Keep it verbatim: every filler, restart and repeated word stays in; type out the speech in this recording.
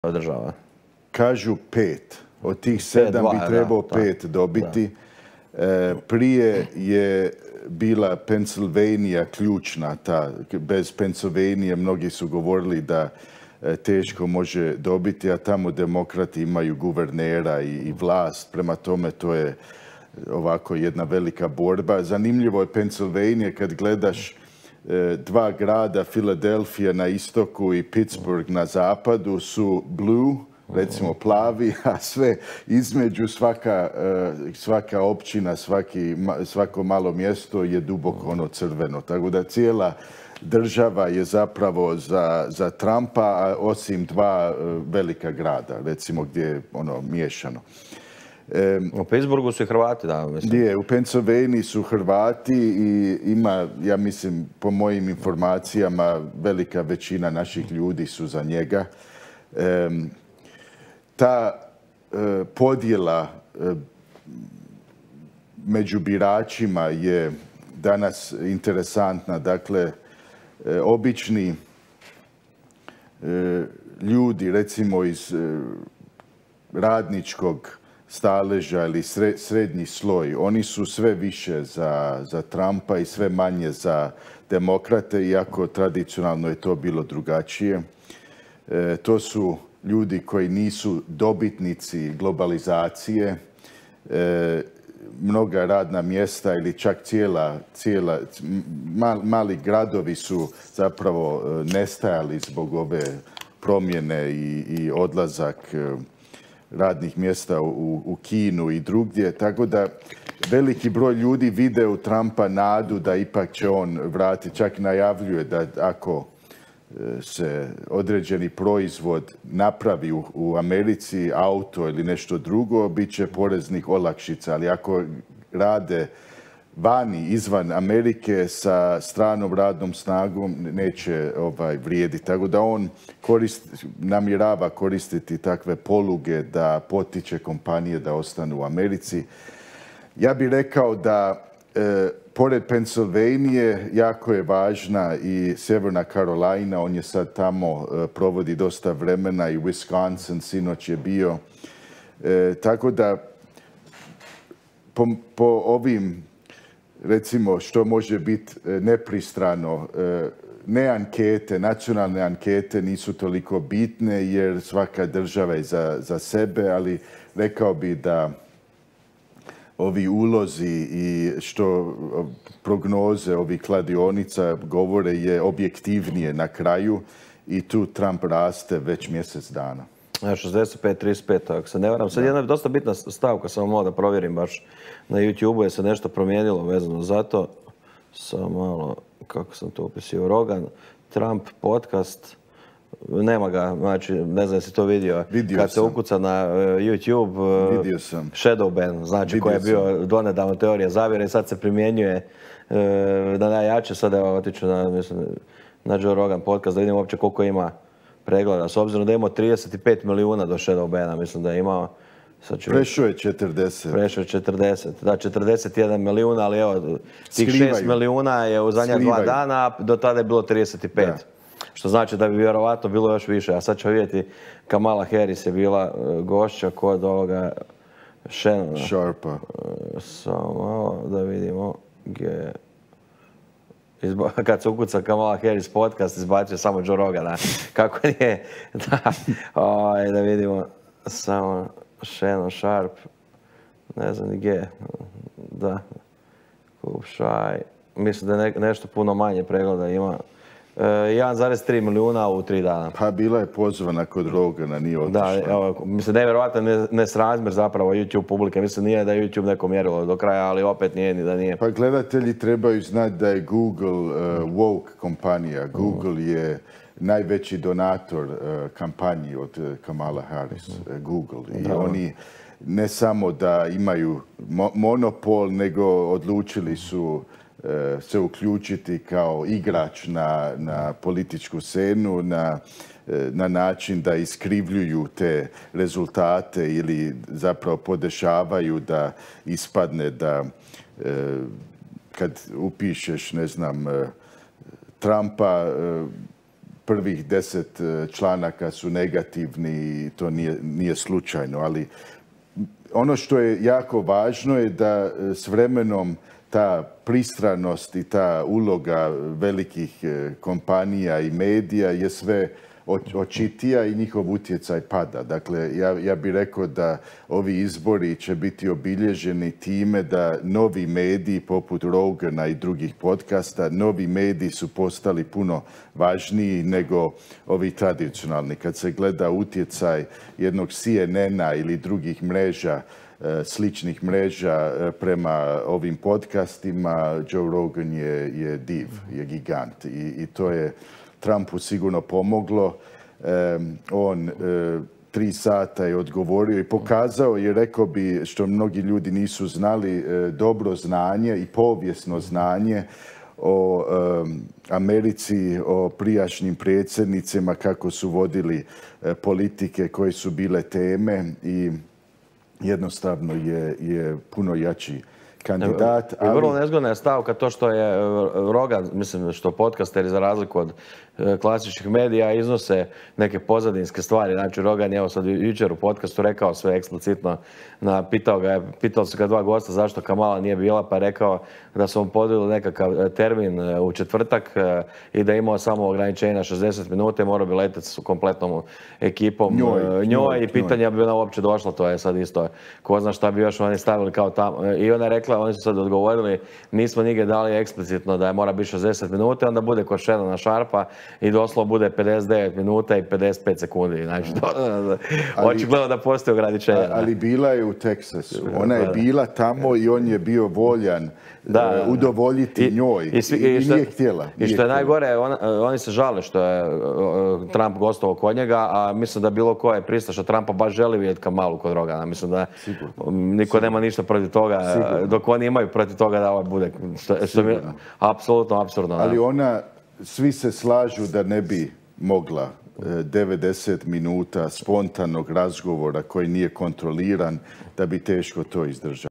država? Kažu pet. Od tih sedam bi trebao pet dobiti. Prije je bila Pennsylvania ključna. Ta, bez Pennsylvania mnogi su govorili da teško može dobiti, a tamo demokrati imaju guvernera i, i vlast. Prema tome to je ovako jedna velika borba. Zanimljivo je Pennsylvania kad gledaš dva grada, Philadelphia na istoku i Pittsburgh na zapadu, su blue, recimo plavi, a sve između svaka, svaka općina, svaki, svako malo mjesto je duboko ono crveno. Tako da cijela država je zapravo za, za Trumpa, a osim dva velika grada, recimo gdje je ono miješano. U Pittsburghu su i Hrvati, da, mislim. Je, u Pennsylvaniji su Hrvati i ima, ja mislim, po mojim informacijama, velika većina naših ljudi su za njega. E, ta e, podjela e, među biračima je danas interesantna. Dakle, e, obični e, ljudi, recimo iz e, radničkog staleža ili srednji sloj, oni su sve više za, za Trumpa i sve manje za demokrate, iako tradicionalno je to bilo drugačije. E, to su ljudi koji nisu dobitnici globalizacije, e, mnoga radna mjesta ili čak cijela, cijela mal, mali gradovi su zapravo nestajali zbog ove promjene i, i odlazak radnih mjesta u, u Kinu i drugdje. Tako da veliki broj ljudi vide u Trumpa nadu da ipak će on vratiti. Čak najavljuje da ako se određeni proizvod napravi u, u Americi, auto ili nešto drugo, bit će poreznih olakšica. Ali ako rade vani, izvan Amerike, sa stranom radnom snagom, neće ovaj, vrijediti. Tako da on korist, namjerava koristiti takve poluge da potiče kompanije da ostanu u Americi. Ja bih rekao da e, pored Pennsylvanije jako je važna i Sjeverna Carolina. On je sad tamo, e, provodi dosta vremena, i Wisconsin sinoć je bio. E, tako da po, po ovim, recimo, što može biti nepristrano, ne ankete, nacionalne ankete nisu toliko bitne jer svaka država je za, za sebe, ali rekao bi da ovi ulozi i što prognoze ovih kladionica govore je objektivnije na kraju i tu Trump raste već mjesec dana. šezdeset pet trideset pet, ako se ne varam. Sad jedna dosta bitna stavka, samo malo da provjerim baš na YouTube-u, je se nešto promijenilo vezano za to. Samo malo, kako sam to upisio, Rogan, Trump podcast, nema ga, znači, ne znam jesi to vidio. Vidio Kad sam. se ukuca na uh, YouTube, Vidio sam. Shadow ban, znači Vidio koji je bio sam. donedavno teorija zavjere i sad se primjenjuje uh, na najjače. Sad evo otiću na, mislim, na Joe Rogan podcast da vidim uopće koliko ima pregleda. S obzirom da je imao trideset pet milijuna do Shadow bana, mislim da je imao... Prešao je četrdeset. Prešao je četrdeset. Da, četrdeset jedan milijun, ali evo, tih šest milijuna je u zadnja dva dana, a do tada je bilo trideset pet. Da. Što znači da bi vjerovatno bilo još više. A sad ću vidjeti, Kamala Harris je bila gošća kod ovoga Shannona. Sharpa. Samo da vidimo gdje... Izba, kad se ukuca Kamala Harris podcast, izbacio samo Joe Rogana. Kako nije? Da, o, da vidimo samo Shannon Sharp. Ne znam ni gdje. Da. Kupšaj. Mislim da je ne, nešto puno manje pregleda ima. E, jedan zarez tri milijuna u tri dana. Pa bila je pozvana kod Rogana, nije otišla. Da, evo, mislim, nevjerovatno nesrazmjer zapravo YouTube publike. Mislim, nije da je YouTube neko mjerilo do kraja, ali opet nije ni da nije. Pa gledatelji trebaju znati da je Google uh, woke kompanija. Google mm. je najveći donator uh, kampanji od uh, Kamala Harris. Mm. Uh, Google. I da, oni ne samo da imaju mo monopol, nego odlučili su se uključiti kao igrač na, na političku scenu, na, na način da iskrivljuju te rezultate ili zapravo podešavaju da ispadne da kad upišeš, ne znam, Trumpa, prvih deset članaka su negativni i to nije, nije slučajno, ali ono što je jako važno je da s vremenom ta pristranost i ta uloga velikih kompanija i medija je sve očitija i njihov utjecaj pada. Dakle, ja, ja bih rekao da ovi izbori će biti obilježeni time da novi mediji poput Rogana i drugih podcasta, novi mediji su postali puno važniji nego ovi tradicionalni. Kad se gleda utjecaj jednog C N N-a ili drugih mreža, sličnih mreža prema ovim podcastima, Joe Rogan je, je div, je gigant i, i to je Trumpu sigurno pomoglo. Um, on uh, tri sata je odgovorio i pokazao je, rekao bi, što mnogi ljudi nisu znali, uh, dobro znanje i povijesno znanje o um, Americi, o prijašnjim predsjednicima, kako su vodili uh, politike, koje su bile teme i jednostavno je, je puno jači kandidat. Ali... I vrlo nezgodna je stavka to što je Rogan, mislim što podcasteri za razliku od klasičnih medija iznose neke pozadinske stvari. Znači Rogan je evo sad jučer u podcastu rekao sve eksplicitno, na, pitao ga je, pitao su ga dva gosta zašto Kamala nije bila, pa je rekao da su mu podelili nekakav termin u četvrtak i da je imao samo ograničenje na šezdeset minuta i morao bi leteti s kompletnom ekipom njoj, njoj, njoj i pitanje bi ona uopće došla, to je sad isto ko zna šta bi još oni stavili kao tamo. I ona je rekla, oni su sad odgovorili, nismo nigdje dali eksplicitno da je mora biti šezdeset minuta, onda bude ko Shannona Sharpa i doslovno bude pedeset devet minuta i pedeset pet sekundi. Znači, očigledno da postoji ograničenje. Ali bila je u Teksasu. Ona je bila tamo i on je bio voljan da, udovoljiti I, njoj i, svi, i, i što, nije htjela. I što je najgore, on, oni se žale što je Trump gostovao kod njega, a mislim da bilo ko je pristaša Trumpa baš želi vidjeti Kamalu kod Rogana. Mislim da Sigurno. niko Sigurno. nema ništa protiv toga, Sigurno. dok oni imaju protiv toga da ovo bude. Što, što mi, apsolutno apsurdno. Ali ona, svi se slažu da ne bi mogla devedeset minuta spontanog razgovora koji nije kontroliran, da bi teško to izdržao.